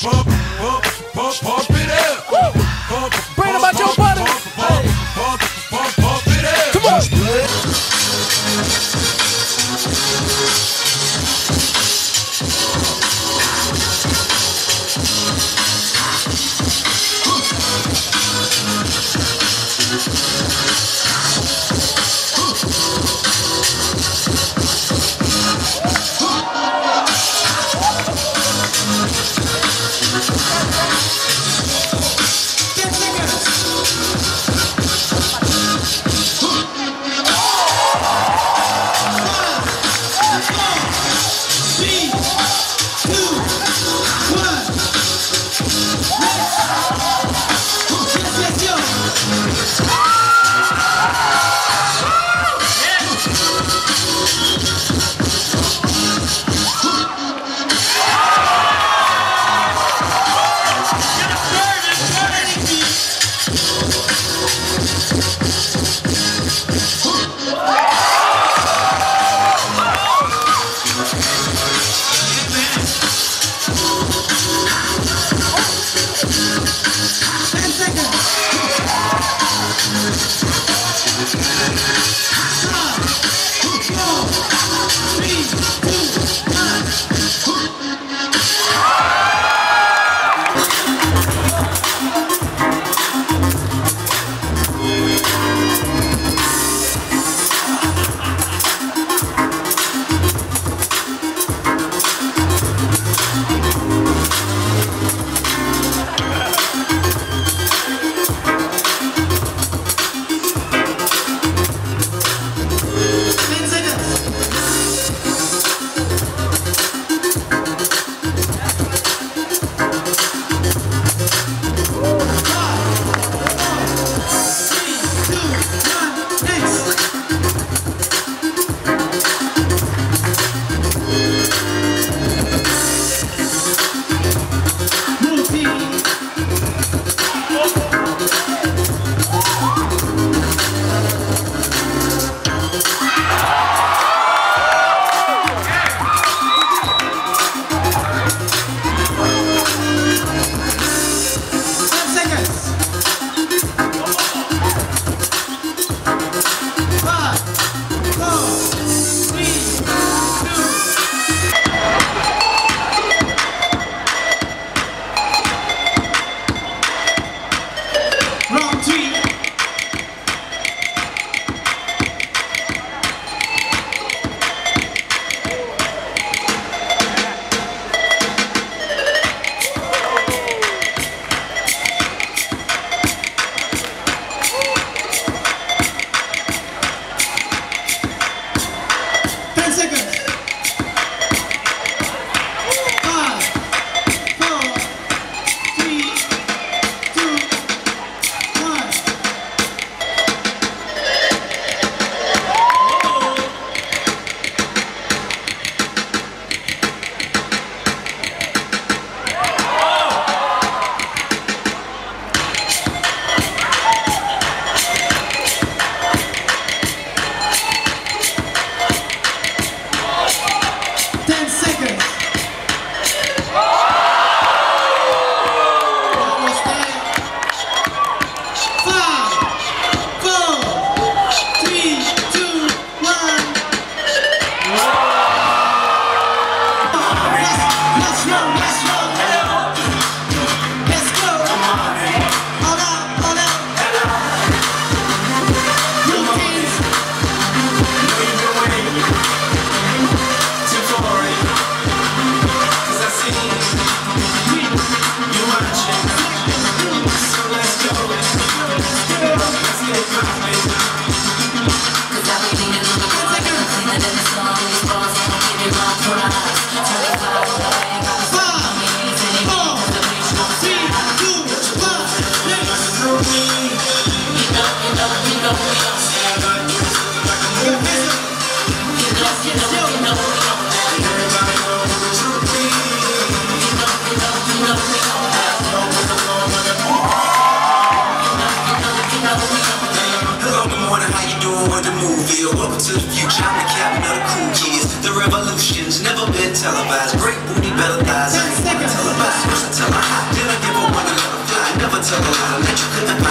Pump it up. Bring about your buddy. Come on. Welcome to the future, I'm the captain of the cool kids. The revolution's never been televised. Great booty, better thighs. I ain't gonna tell about Switch until I hot. Did I give her one to let her fly? Never tell her how to let you couldn't find